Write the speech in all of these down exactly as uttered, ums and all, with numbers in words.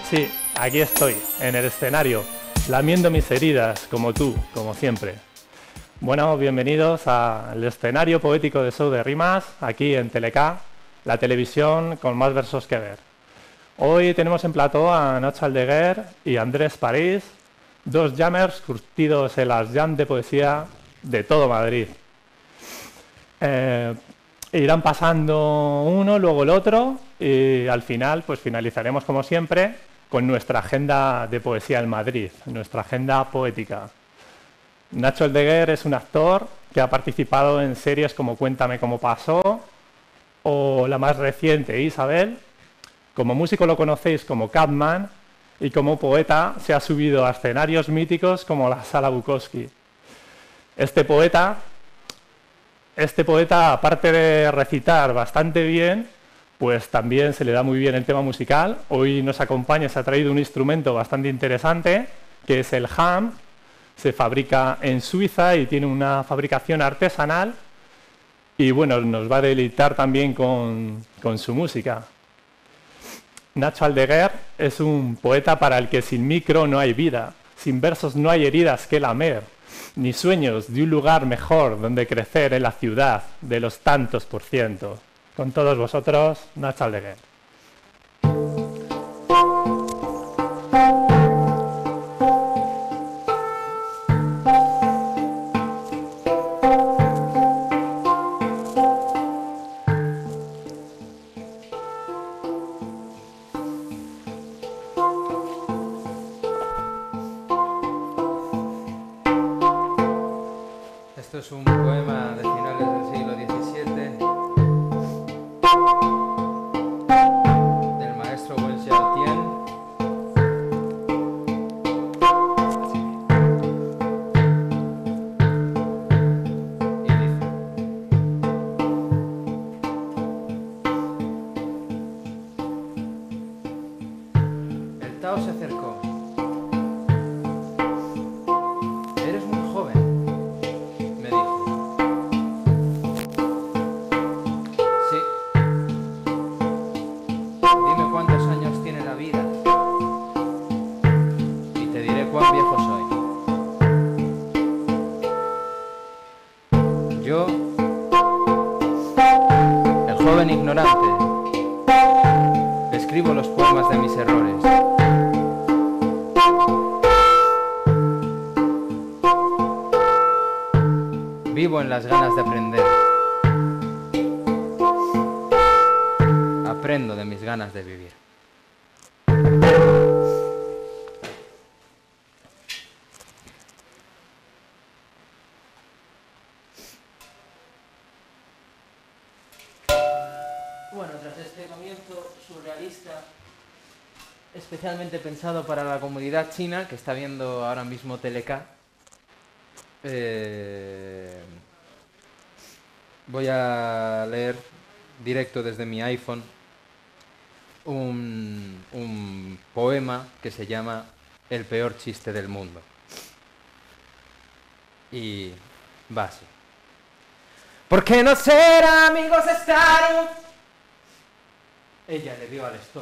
Sí, aquí estoy, en el escenario, lamiendo mis heridas, como tú, como siempre. Bueno, bienvenidos al escenario poético de Show de Rimas, aquí en Telecá, la televisión con más versos que ver. Hoy tenemos en plató a Nacho Aldeguer y Andrés París, dos jammers curtidos en las jam de poesía de todo Madrid. Eh, irán pasando uno, luego el otro, y al final pues finalizaremos como siempre con nuestra agenda de poesía en Madrid, nuestra agenda poética. Nacho Aldeguer es un actor que ha participado en series como Cuéntame cómo pasó o la más reciente, Isabel. Como músico lo conocéis como Catman y como poeta se ha subido a escenarios míticos como la Sala Bukowski. Este poeta, este poeta, aparte de recitar bastante bien, pues también se le da muy bien el tema musical. Hoy nos acompaña, se ha traído un instrumento bastante interesante, que es el ham. Se fabrica en Suiza y tiene una fabricación artesanal. Y bueno, nos va a deleitar también con, con su música. Nacho Aldeguer es un poeta para el que sin micro no hay vida, sin versos no hay heridas que lamer, ni sueños de un lugar mejor donde crecer en la ciudad de los tantos por ciento. Con todos vosotros, Nacho Aldeguer. Esto es un poema de finales del siglo diecisiete del maestro Wen Xiaotian. Y dice: el Tao se acercó. Eres muy joven. Cuán viejo soy. Yo, el joven ignorante, escribo los poemas de mis errores. Vivo en las ganas de aprender. Aprendo de mis ganas de vivir. Bueno, tras este comienzo surrealista, especialmente pensado para la comunidad china que está viendo ahora mismo Telecá, eh, voy a leer directo desde mi iPhone un, un poema que se llama El peor chiste del mundo. Y va así. ¿Por qué no ser amigos estar? Ella le dio al stop.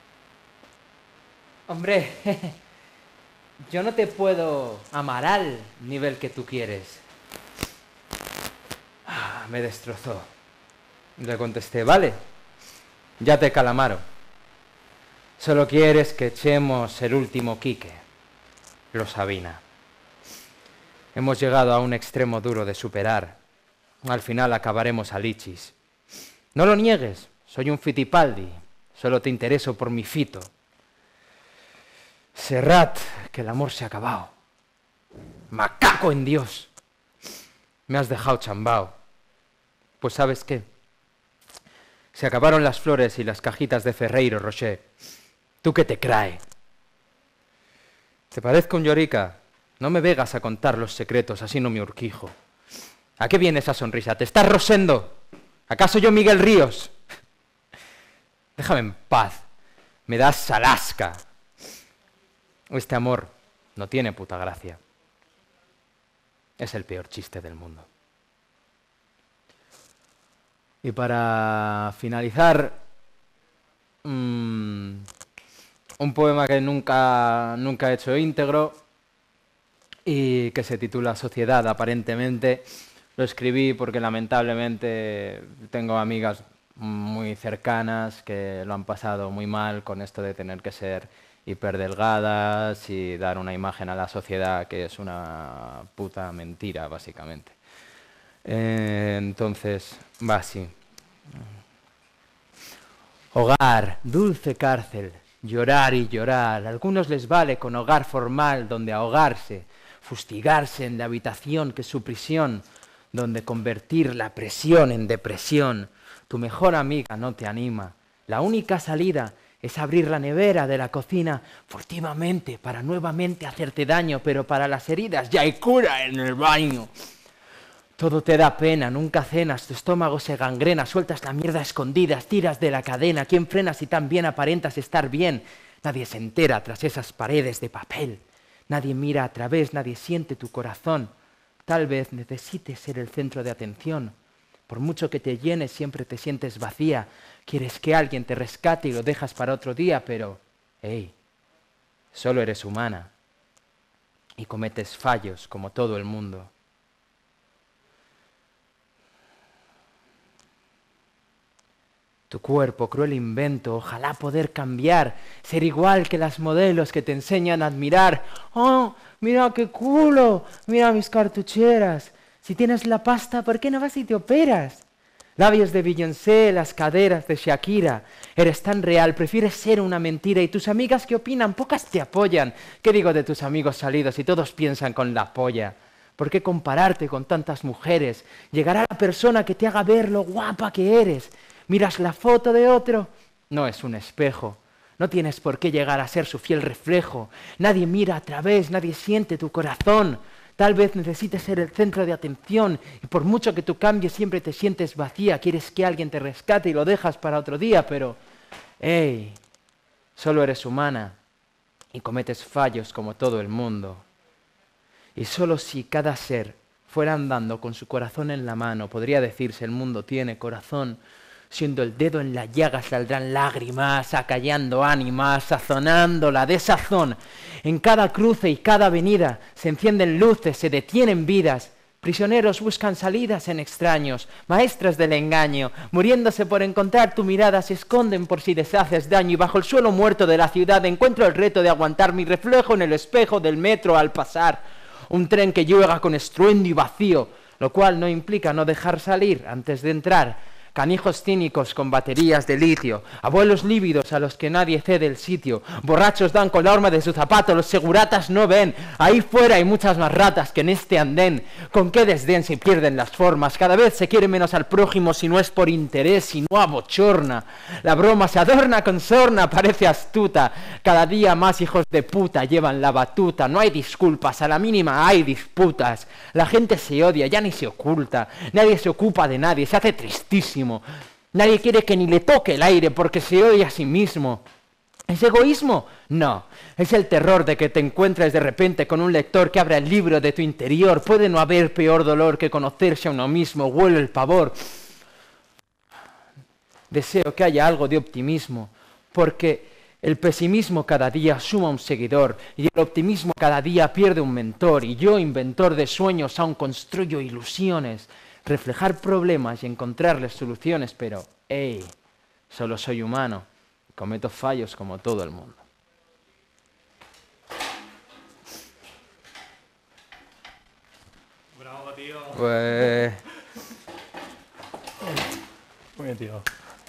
Hombre, yo no te puedo amar al nivel que tú quieres. Ah, me destrozó. Le contesté: vale, ya te calamaro. Solo quieres que echemos el último quique. Lo Sabina. Hemos llegado a un extremo duro de superar. Al final acabaremos a lichis. No lo niegues. Soy un Fitipaldi, solo te intereso por mi fito. Serrat, que el amor se ha acabado. Macaco en Dios. Me has dejado chambao. Pues ¿sabes qué? Se acabaron las flores y las cajitas de Ferreiro Rocher. ¿Tú qué te crae? Te parezco un llorica. No me vengas a contar los secretos, así no me urquijo. ¿A qué viene esa sonrisa? ¿Te estás rosendo? ¿Acaso yo Miguel Ríos? Déjame en paz, me das Alaska. Este amor no tiene puta gracia. Es el peor chiste del mundo. Y para finalizar, mmm, un poema que nunca, nunca he hecho íntegro y que se titula Sociedad, aparentemente. Lo escribí porque lamentablemente tengo amigas muy cercanas que lo han pasado muy mal con esto de tener que ser hiperdelgadas y dar una imagen a la sociedad que es una puta mentira, básicamente. Eh, entonces, va así. Hogar, dulce cárcel, llorar y llorar. A algunos les vale con hogar formal donde ahogarse, fustigarse en la habitación que es su prisión, donde convertir la presión en depresión. Tu mejor amiga no te anima. La única salida es abrir la nevera de la cocina furtivamente para nuevamente hacerte daño, pero para las heridas ya hay cura en el baño. Todo te da pena, nunca cenas, tu estómago se gangrena, sueltas la mierda a escondidas, tiras de la cadena. ¿Quién frena si tan bien aparentas estar bien? Nadie se entera tras esas paredes de papel. Nadie mira a través, nadie siente tu corazón. Tal vez necesites ser el centro de atención. Por mucho que te llenes, siempre te sientes vacía. Quieres que alguien te rescate y lo dejas para otro día, pero, hey, solo eres humana y cometes fallos como todo el mundo. Tu cuerpo, cruel invento, ojalá poder cambiar, ser igual que las modelos que te enseñan a admirar. ¡Oh, mira qué culo! ¡Mira mis cartucheras! Si tienes la pasta, ¿por qué no vas y te operas? Labios de Beyoncé, las caderas de Shakira. Eres tan real, prefieres ser una mentira. ¿Y tus amigas qué opinan? Pocas te apoyan. ¿Qué digo de tus amigos salidos y todos piensan con la polla? ¿Por qué compararte con tantas mujeres? Llegará la persona que te haga ver lo guapa que eres. ¿Miras la foto de otro? No es un espejo. No tienes por qué llegar a ser su fiel reflejo. Nadie mira a través, nadie siente tu corazón. Tal vez necesites ser el centro de atención y por mucho que tú cambies siempre te sientes vacía. Quieres que alguien te rescate y lo dejas para otro día, pero, hey, solo eres humana y cometes fallos como todo el mundo. Y solo si cada ser fuera andando con su corazón en la mano, podría decirse el mundo tiene corazón. Siendo el dedo en la llaga saldrán lágrimas, acallando ánimas, sazonando la desazón. En cada cruce y cada avenida se encienden luces, se detienen vidas. Prisioneros buscan salidas en extraños, maestras del engaño, muriéndose por encontrar tu mirada, se esconden por si les haces daño. Y bajo el suelo muerto de la ciudad encuentro el reto de aguantar mi reflejo en el espejo del metro al pasar. Un tren que llega con estruendo y vacío, lo cual no implica no dejar salir antes de entrar. Canijos cínicos con baterías de litio, abuelos lívidos a los que nadie cede el sitio, borrachos dan con la horma de su zapato, los seguratas no ven, ahí fuera hay muchas más ratas que en este andén. Con qué desdén se pierden las formas, cada vez se quiere menos al prójimo si no es por interés, si no abochorna. La broma se adorna con sorna, parece astuta, cada día más hijos de puta llevan la batuta, no hay disculpas, a la mínima hay disputas, la gente se odia, ya ni se oculta, nadie se ocupa de nadie, se hace tristísimo. Nadie quiere que ni le toque el aire porque se odia a sí mismo. ¿Es egoísmo? No. Es el terror de que te encuentres de repente con un lector que abra el libro de tu interior. Puede no haber peor dolor que conocerse a uno mismo. Huele el pavor. Deseo que haya algo de optimismo, porque el pesimismo cada día suma un seguidor y el optimismo cada día pierde un mentor. Y yo, inventor de sueños, aún construyo ilusiones. Reflejar problemas y encontrarles soluciones, pero, hey, solo soy humano, cometo fallos como todo el mundo. Bravo, tío. Pues... Muy bien, tío.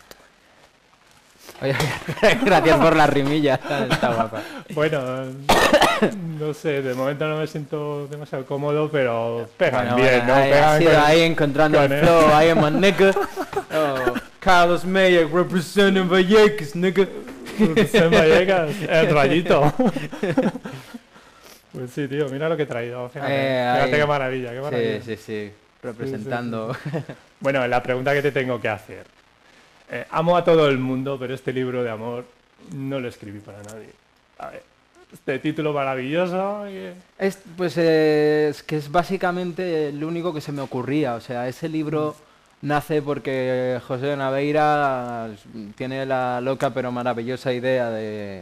Oye, gracias por la rimilla, está, está guapa. Bueno, no sé, de momento no me siento demasiado cómodo, pero pegan Bueno, bien, bueno, ¿no? ahí, Pegan ha sido con- ahí encontrando con el el- flow, ahí en my nigga. Oh, Carlos Mayer representing Vallecas, nigga. En Vallecas, el rayito. Pues sí, tío, mira lo que he traído. Fíjate, Eh, fíjate ahí. qué maravilla, qué maravilla. Sí, sí, sí, representando... Bueno, la pregunta que te tengo que hacer. Eh, amo a todo el mundo, pero este libro de amor no lo escribí para nadie. A ver, este título maravilloso. y- Es, pues eh, es que es básicamente lo único que se me ocurría. O sea, ese libro nace porque José Naveira tiene la loca pero maravillosa idea de,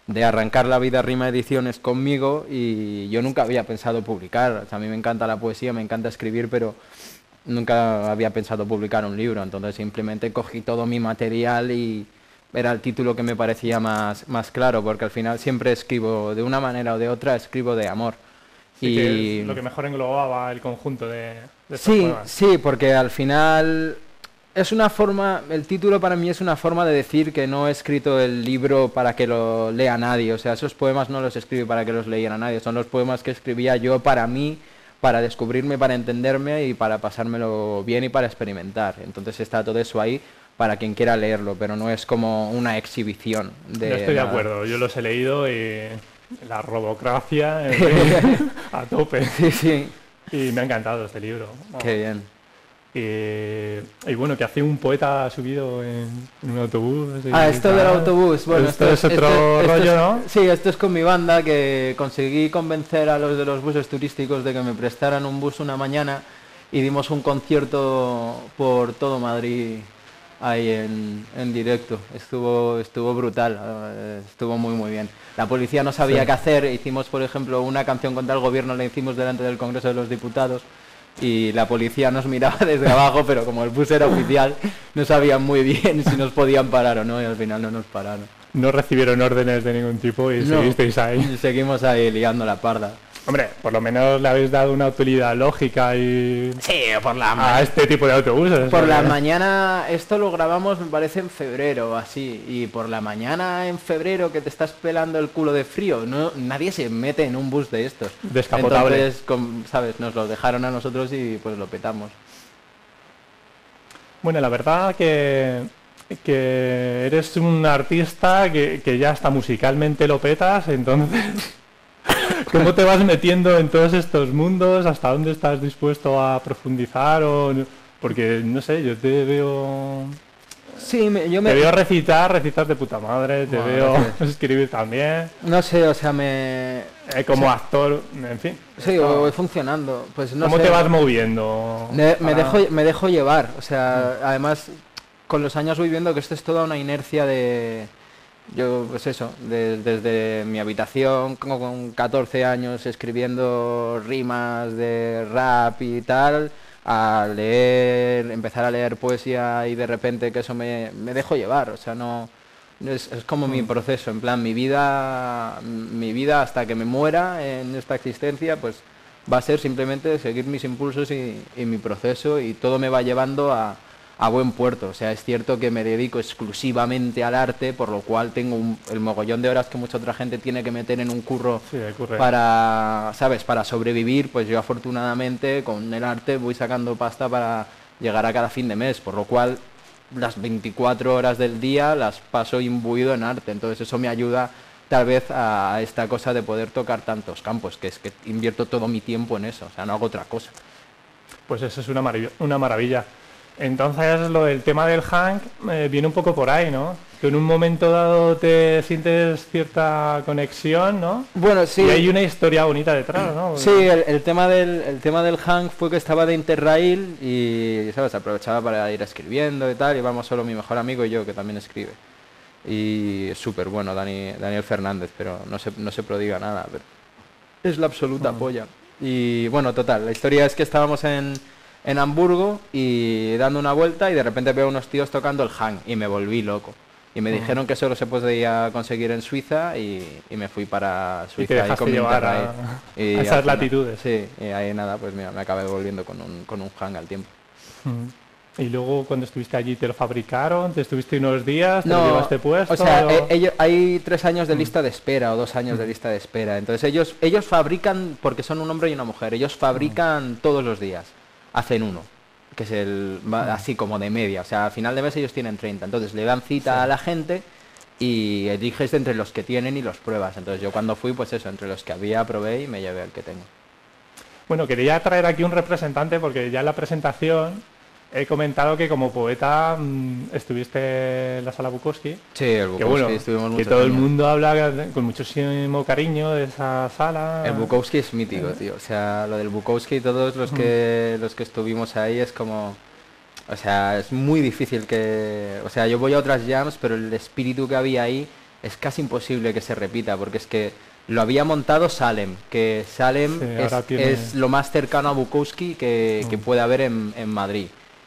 de arrancar La Vida Rima Ediciones conmigo, y yo nunca había pensado publicar. O sea, a mí me encanta la poesía, me encanta escribir, pero nunca había pensado publicar un libro. Entonces simplemente cogí todo mi material y era el título que me parecía más, más claro, porque al final siempre escribo de una manera o de otra, escribo de amor. Sí, y que es lo que mejor englobaba el conjunto de, de estos sí, poemas. sí, porque al final es una forma, el título para mí es una forma de decir que no he escrito el libro para que lo lea nadie. O sea, esos poemas no los escribí para que los leyera nadie, son los poemas que escribía yo para mí, para descubrirme, para entenderme y para pasármelo bien y para experimentar. Entonces está todo eso ahí para quien quiera leerlo, pero no es como una exhibición de Yo estoy de nada. acuerdo, yo los he leído y la robocracia en fin, a tope. Sí, sí, Y me ha encantado este libro. qué bien. Y, y bueno, que hace un poeta subido en, en un autobús. y Ah, esto del tal. autobús, bueno, esto, es otro esto- esto rollo, es- ¿no? Sí, esto es con mi banda, que conseguí convencer a los de los buses turísticos de que me prestaran un bus una mañana y dimos un concierto por todo Madrid ahí en, en directo. Estuvo, estuvo brutal, eh, estuvo muy muy bien. La policía no sabía Sí. qué hacer, hicimos por ejemplo una canción contra el gobierno, la hicimos delante del Congreso de los Diputados. Y la policía nos miraba desde abajo, pero como el bus era oficial, no sabían muy bien si nos podían parar o no, y al final no nos pararon. No recibieron órdenes de ningún tipo y No. seguisteis ahí. Y seguimos ahí liando la parda. Hombre, por lo menos le habéis dado una utilidad lógica y Sí, por la a este tipo de autobuses. Por la porque- mañana, esto lo grabamos me parece en febrero o así, y por la mañana en febrero que te estás pelando el culo de frío, no, nadie se mete en un bus de estos. Descapotable. Entonces, com- sabes, nos lo dejaron a nosotros y pues lo petamos. Bueno, la verdad que, que eres un artista que, que ya hasta musicalmente lo petas, entonces ¿cómo te vas metiendo en todos estos mundos? ¿Hasta dónde estás dispuesto a profundizar? O, porque, no sé, yo te veo... Sí, me- yo me... Te veo recitar, recitar de puta madre, te Bueno, veo gracias. escribir también, No sé, o sea, me... eh, como o sea, actor, en fin. Sí, o voy funcionando. Pues no ¿Cómo sé. te vas moviendo? Me, me para- dejo, me dejo llevar, o sea, además con los años voy viendo que esto es toda una inercia de, yo pues eso, de- desde mi habitación como con catorce años escribiendo rimas de rap y tal, a leer, empezar a leer poesía y de repente que eso me, me dejo llevar, o sea, no... Es, es como mi proceso, en plan, mi vida, mi vida hasta que me muera en esta existencia, pues va a ser simplemente seguir mis impulsos y, y mi proceso, y todo me va llevando a, a buen puerto. O sea, es cierto que me dedico exclusivamente al arte, por lo cual tengo un- el mogollón de horas que mucha otra gente tiene que meter en un curro Sí, ocurre. para, ¿sabes? Para sobrevivir. Pues yo afortunadamente con el arte voy sacando pasta para llegar a cada fin de mes, por lo cual las veinticuatro horas del día las paso imbuido en arte, entonces eso me ayuda tal vez a, a esta cosa de poder tocar tantos campos, que es que invierto todo mi tiempo en eso, o sea, no hago otra cosa. Pues eso es una, marav- una maravilla. Entonces lo del tema del Hank eh, viene un poco por ahí, ¿no? Que en un momento dado te sientes cierta conexión, ¿no? Bueno, sí. Y hay una historia bonita detrás, ¿no? Sí, el, el tema del el tema del Hank fue que estaba de Interrail y, ¿sabes? Aprovechaba para ir escribiendo y tal, íbamos solo mi mejor amigo y yo, que también escribe. Y es súper bueno, Dani, Daniel Fernández, pero no se, no se prodiga nada, pero es la absoluta polla. Y bueno, total, la historia es que estábamos en, en Hamburgo y dando una vuelta y de repente veo unos tíos tocando el Hank y me volví loco. Y me dijeron que solo se podía conseguir en Suiza y, y me fui para Y Suiza te ahí dejaste con mi llevar Interrail. a, Y a al esas final- latitudes. Sí, y ahí nada, pues mira, me acabé volviendo con un, con un hang al tiempo. Mm. Y luego cuando estuviste allí te lo fabricaron, te estuviste unos días, te lo llevaste puesto. o sea, o- eh, ellos, hay tres años de lista de espera o dos años de lista de espera. Entonces ellos, ellos fabrican, porque son un hombre y una mujer, ellos fabrican todos los días, hacen uno, que es el va así como de media. O sea, a final de mes ellos tienen treinta, entonces le dan cita Sí. a la gente y eliges entre los que tienen y los pruebas. Entonces yo cuando fui, pues eso, entre los que había probé y me llevé el que tengo. Bueno, quería traer aquí un representante porque ya en la presentación he comentado que como poeta mmm, estuviste en la Sala Bukowski. Sí, el Que Bukowski, bueno, estuvimos que muchos todo el años. mundo habla con muchísimo cariño de esa sala. El Bukowski es mítico, tío. O sea, lo del Bukowski, todos los que los que estuvimos ahí es como... O sea, es muy difícil que... O sea, yo voy a otras jams, pero el espíritu que había ahí es casi imposible que se repita, porque es que lo había montado Salem, que Salem Sí, es, ahora tiene- es lo más cercano a Bukowski que, que Mm. puede haber en, en Madrid.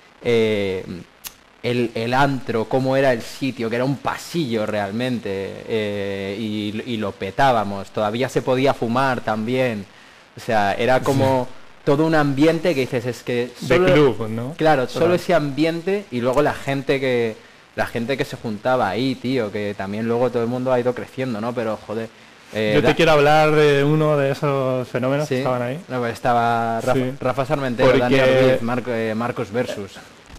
Eh, el, el antro, cómo era el sitio, que era un pasillo realmente, eh, y, y lo petábamos, todavía se podía fumar también, o sea, era como todo un ambiente que dices, es que... De solo- club, ¿no? Claro, solo Total. ese ambiente y luego la gente que la gente que se juntaba ahí, tío, que también luego todo el mundo ha ido creciendo, ¿no? Pero joder, eh, Yo te da- quiero hablar de uno de esos fenómenos sí, que estaban ahí. no, pues estaba Rafa, Sí. Rafa Sarmentero, Porque- Dani Ortiz, Mar- eh, Marcos Versus.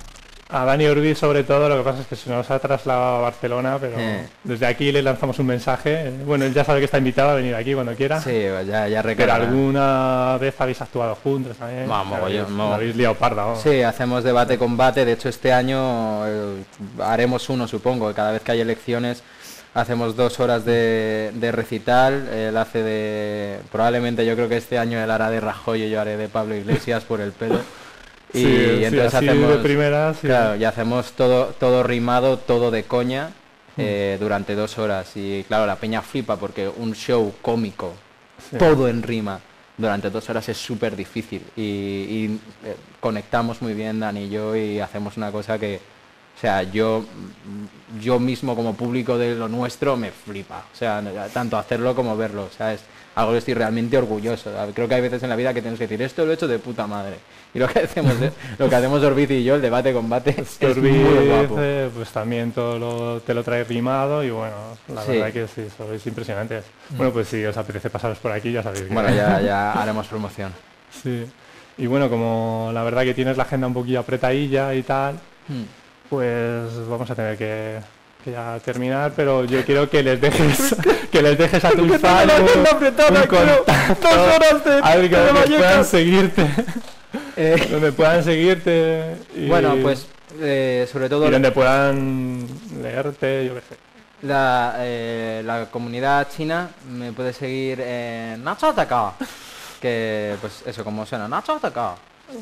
A Dani Urbi sobre todo, lo que pasa es que se nos ha trasladado a Barcelona, pero Eh. desde aquí le lanzamos un mensaje. Bueno, él ya sabe que está invitado a venir aquí cuando quiera. Sí, pues ya, ya Pero recargará. alguna vez habéis actuado juntos también. Vamos, Lo habéis- yo- no. lo habéis liado parda, vamos. Sí, hacemos debate combate. De hecho, este año eh, haremos uno, supongo. Que cada vez que hay elecciones hacemos dos horas de, de recital. Él hace de... Probablemente yo creo que este año él hará de Rajoy y yo haré de Pablo Iglesias por el pelo. Y, Sí, sí, entonces así hacemos... de primeras. Sí. Claro, y hacemos todo, todo rimado, todo de coña, Mm. eh, durante dos horas. Y claro, la peña flipa porque un show cómico, Sí. todo en rima, durante dos horas es súper difícil. Y, y, eh, conectamos muy bien, Dani y yo, y hacemos una cosa que, o sea, yo, yo mismo como público de lo nuestro me flipa. O sea, tanto hacerlo como verlo. O sea, es algo que estoy realmente orgulloso. Creo que hay veces en la vida que tienes que decir, esto lo he hecho de puta madre. Y lo que hacemos, lo que hacemos Orbiz y yo, el debate combate, es Orbi muy guapo. dice, pues también todo lo, te lo trae rimado y bueno, la Sí. verdad que sí, sois impresionantes. Bueno, pues si os apetece pasaros por aquí, ya sabéis que... Bueno, ya, ya haremos promoción. Sí. Y bueno, como la verdad que tienes la agenda un poquillo apretadilla y tal, Hmm. pues vamos a tener que, que ya terminar, pero yo quiero que les dejes que les dejes a tus fans un, un contacto, algo que donde puedan seguirte, Eh, donde puedan seguirte y, bueno, pues eh, sobre todo y donde puedan leerte, yo qué sé. la, eh, la comunidad china me puede seguir en Nacho Atacao, que pues eso, como suena, Nacho Atacao.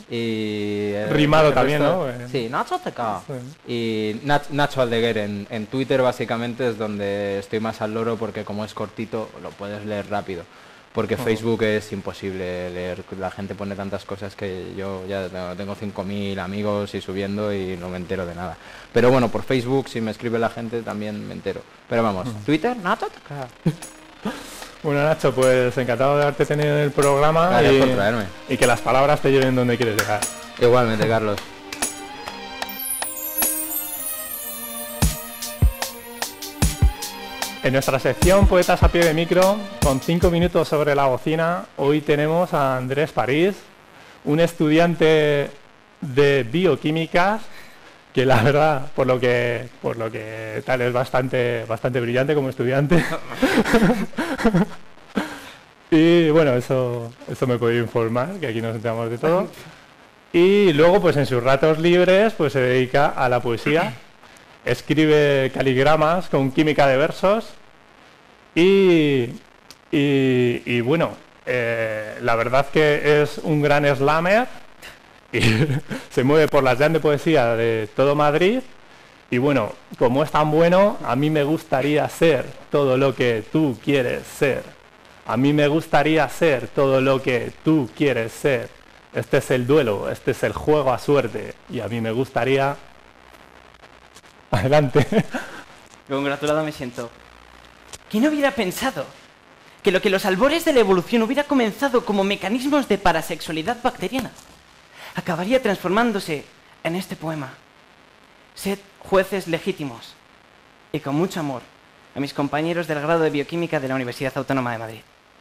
Y eh, Rimado el también, resto- ¿no? Eh. Sí, Nacho Atacao. Sí. Y Nach- Nacho Aldeguer en, en Twitter básicamente es donde estoy más al loro porque como es cortito lo puedes leer rápido. Porque Oh. Facebook es imposible leer, la gente pone tantas cosas que yo ya tengo- tengo cinco mil amigos y subiendo y no me entero de nada. Pero bueno, por Facebook si me escribe la gente también me entero. Pero vamos, Twitter, Nacho Atacao. Bueno, Nacho, pues encantado de haberte tenido en el programa Gracias y, por traerme. y que las palabras te lleven donde quieres llegar. Igualmente, Carlos. En nuestra sección Poetas a pie de micro, con cinco minutos sobre la bocina, hoy tenemos a Andrés París, un estudiante de bioquímicas que la verdad, por lo que por lo que tal es bastante bastante brillante como estudiante. Y bueno, eso eso me he podido informar, que aquí nos enteramos de todo. Y luego, pues en sus ratos libres, pues se dedica a la poesía. Escribe caligramas con química de versos y, y, y bueno, eh, la verdad que es un gran slammer y se mueve por las jam de poesía de todo Madrid y bueno, como es tan bueno, a mí me gustaría ser todo lo que tú quieres ser. A mí me gustaría ser todo lo que tú quieres ser. Este es el duelo, este es el juego a suerte y a mí me gustaría... Adelante. Congratulado me siento. ¿Quién hubiera pensado que lo que los albores de la evolución hubiera comenzado como mecanismos de parasexualidad bacteriana acabaría transformándose en este poema? Sed jueces legítimos y con mucho amor a mis compañeros del grado de bioquímica de la Universidad Autónoma de Madrid.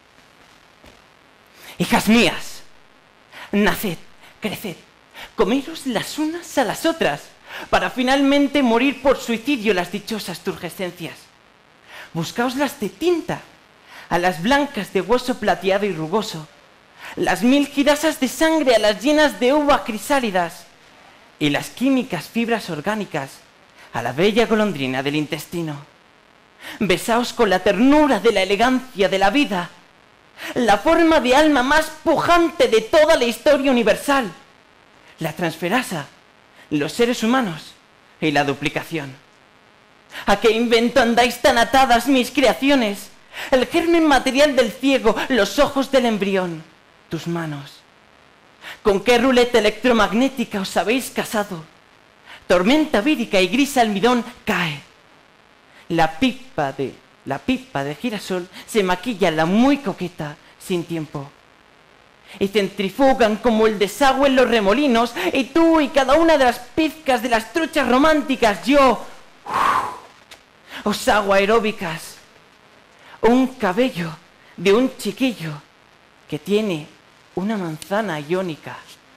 Hijas mías, naced, creced, comeros las unas a las otras, para finalmente morir por suicidio las dichosas turgescencias. Buscaos las de tinta, a las blancas de hueso plateado y rugoso, las mil girasas de sangre a las llenas de uva crisálidas, y las químicas fibras orgánicas a la bella golondrina del intestino. Besaos con la ternura de la elegancia de la vida, la forma de alma más pujante de toda la historia universal, la transferasa, los seres humanos y la duplicación. ¿A qué invento andáis tan atadas mis creaciones? El germen material del ciego, los ojos del embrión, tus manos. ¿Con qué ruleta electromagnética os habéis casado? Tormenta vírica y gris almidón cae. La pipa de, la pipa de girasol se maquilla la muy coqueta sin tiempo. Y centrifugan como el desagüe en los remolinos, y tú y cada una de las pizcas de las truchas románticas, yo, uf, os hago aeróbicas. Un cabello de un chiquillo que tiene una manzana iónica.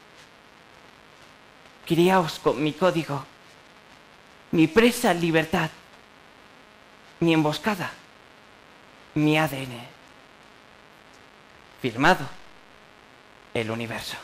Criaos con mi código, mi presa libertad, mi emboscada, mi A D N. Firmado el universo.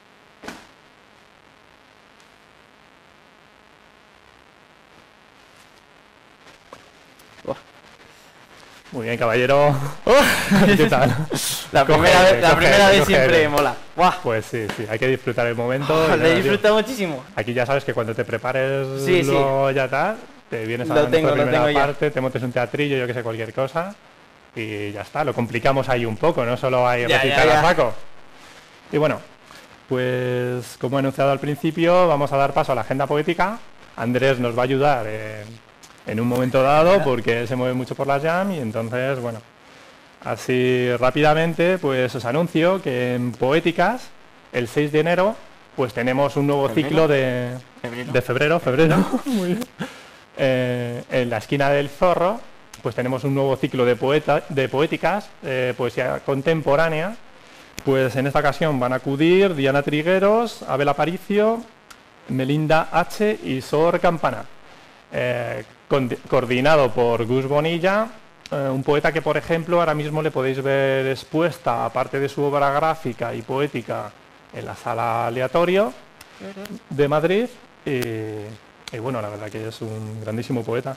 Muy bien, caballero. ¿Qué tal? La Coge, primera vez, la coge, primera vez coge. siempre mola. ¡Buah! Pues sí, sí, hay que disfrutar el momento. Oh, y lo nada, he tío, disfrutado muchísimo. aquí ya sabes que cuando te prepares Sí, lo ya tal, te vienes a Lo la tengo, lo primera tengo ya. parte, te montes un teatrillo, yo que sé, cualquier cosa, y ya está, lo complicamos ahí un poco, no solo hay Ya, recitar ya, ya. a saco. Y bueno, pues como he anunciado al principio, vamos a dar paso a la agenda poética. Andrés nos va a ayudar en, en un momento dado, porque él se mueve mucho por la jam, y entonces, bueno, así rápidamente, pues os anuncio que en Poéticas, el seis de enero, pues tenemos un nuevo ¿Febrero? ciclo de Febrero. de febrero, febrero, muy bien. Eh, en la esquina del Zorro, pues tenemos un nuevo ciclo de, poeta, de poéticas, eh, poesía contemporánea. Pues en esta ocasión van a acudir Diana Trigueros, Abel Aparicio, Melinda H. y Sor Campana. Eh, con- coordinado por Gus Bonilla, eh, un poeta que, por ejemplo, ahora mismo le podéis ver expuesta, aparte de su obra gráfica y poética, en la Sala Aleatorio de Madrid. Y, y bueno, la verdad que es un grandísimo poeta.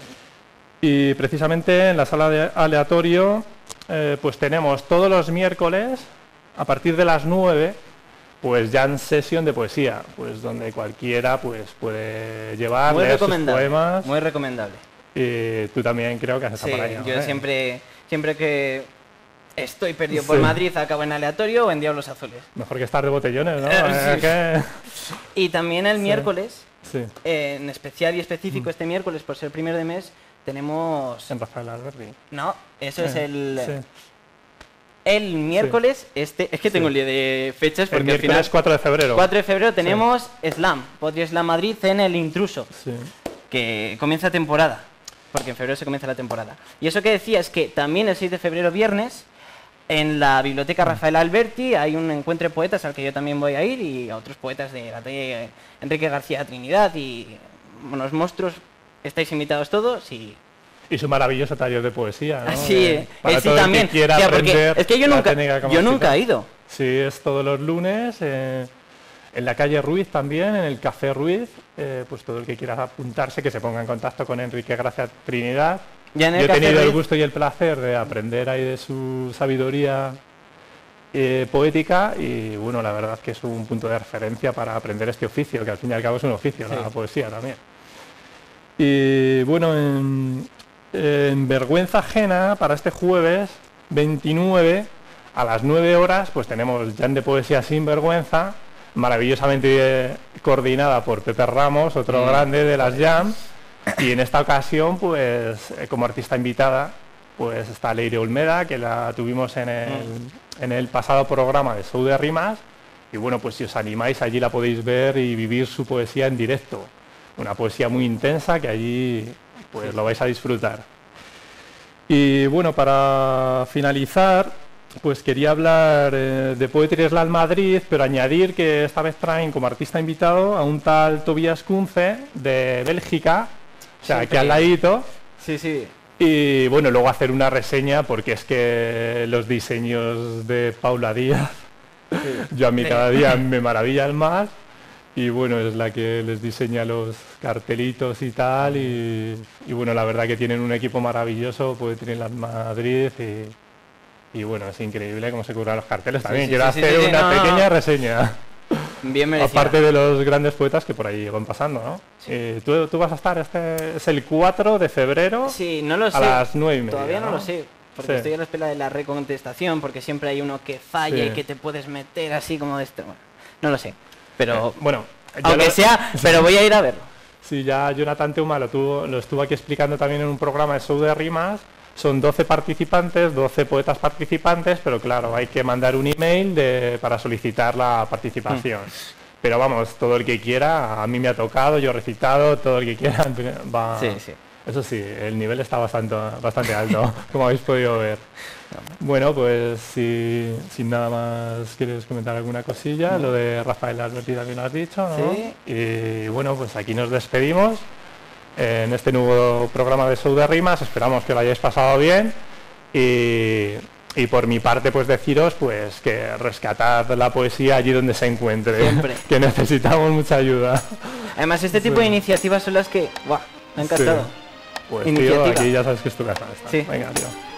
Y precisamente en la Sala de Aleatorio, eh, pues tenemos todos los miércoles, a partir de las nueve, pues ya en sesión de poesía, pues donde cualquiera pues puede llevar, Muy leer sus recomendable. poemas. Muy recomendable. Y tú también creo que has estado Sí, por ahí, ¿no? yo ¿Eh? siempre, siempre que estoy perdido por Sí. Madrid acabo en aleatorio o en Diablos Azules. Mejor que estar de botellones, ¿no? Eh, Eh, sí. que- Y también el Sí. miércoles, Sí, eh, en especial y específico este miércoles, por ser primero de mes, tenemos... en Rafael Alberti. No, eso es Eh, el... sí. El miércoles, este... Es que tengo Sí. un lío de fechas El porque al final... miércoles cuatro de febrero. cuatro de febrero tenemos Slam, Poetry Slam Madrid en El Intruso, Sí. que comienza temporada, porque en febrero se comienza la temporada. Y eso que decía es que también el seis de febrero, viernes, en la Biblioteca Rafael Alberti hay un encuentro de poetas al que yo también voy a ir, y a otros poetas de la talla Enrique García Trinidad y unos monstruos. Estáis invitados todos y... Y su maravilloso taller de poesía, ¿no? Así, Eh, eh, para eh, sí, todo el que también. quiera O sea, porque aprender es que yo la nunca, técnica como yo nunca escritor. he ido. Sí, es todos los lunes, eh, en la calle Ruiz también, en el Café Ruiz, eh, pues todo el que quiera apuntarse, que se ponga en contacto con Enrique Gracia Trinidad. Ya en el Yo he Café tenido el Ruiz- gusto y el placer de aprender ahí de su sabiduría eh, poética, y bueno, la verdad que es un punto de referencia para aprender este oficio, que al fin y al cabo es un oficio, Sí. la poesía también. Y bueno, en, en Vergüenza Ajena, para este jueves veintinueve, a las nueve horas, pues tenemos Jam de Poesía Sin Vergüenza, maravillosamente eh, coordinada por Pepe Ramos, otro Mm. grande de las Jam. Y en esta ocasión, pues eh, como artista invitada, pues está Leire Olmeda, que la tuvimos en el, en el pasado programa de Show de Rimas. Y bueno, pues si os animáis, allí la podéis ver y vivir su poesía en directo. Una poesía muy intensa que allí pues lo vais a disfrutar. Y bueno, para finalizar, pues quería hablar eh, de Poetry Slam Madrid, pero añadir que esta vez traen como artista invitado a un tal Tobias Kunze de Bélgica, o sea, Siempre. aquí al ladito. Sí, sí. Y bueno, luego hacer una reseña, porque es que los diseños de Paula Díaz, yo a mí Sí. cada día me maravillan más. Y bueno, es la que les diseña los cartelitos y tal. Y, y bueno, la verdad que tienen un equipo maravilloso, Poetry Slam Madrid. Y, y bueno, es increíble cómo se curan los carteles. Sí, También sí, quiero sí, hacer sí, sí, una no, no. pequeña reseña. Bien merecido. Aparte de los grandes poetas que por ahí van pasando, ¿no? Sí. Eh, ¿tú, tú vas a estar, este es el cuatro de febrero Sí, no lo sé. a las nueve y media, Todavía no, ¿no? lo sé, porque Sí. estoy a la espera de la recontestación, porque siempre hay uno que falla Sí. y que te puedes meter así como de esto. Bueno, no lo sé, pero... Eh, bueno, ya aunque lo- sea, pero voy a ir a verlo. Sí, ya Jonathan Teuma lo, tuvo, lo estuvo aquí explicando también en un programa de show de rimas. Son doce participantes, doce poetas participantes, pero claro, hay que mandar un email de, para solicitar la participación. Pero vamos, todo el que quiera, a mí me ha tocado, yo he recitado, todo el que quiera va... Sí, sí. Eso sí, el nivel está bastante, bastante alto, como habéis podido ver. Bueno, pues si sin nada más quieres comentar alguna cosilla, lo de Rafael Alberti también lo has dicho, ¿no? Sí. Y bueno, pues aquí nos despedimos en este nuevo programa de Show de Rimas. Esperamos que lo hayáis pasado bien y, y por mi parte pues deciros pues que rescatad la poesía allí donde se encuentre, Siempre. que necesitamos mucha ayuda. Además, este tipo de iniciativas son las que... ¡Buah! Me ha encantado. Pues tío, Iniciativa. aquí ya sabes que es tu casa esta. Sí. Venga, tío.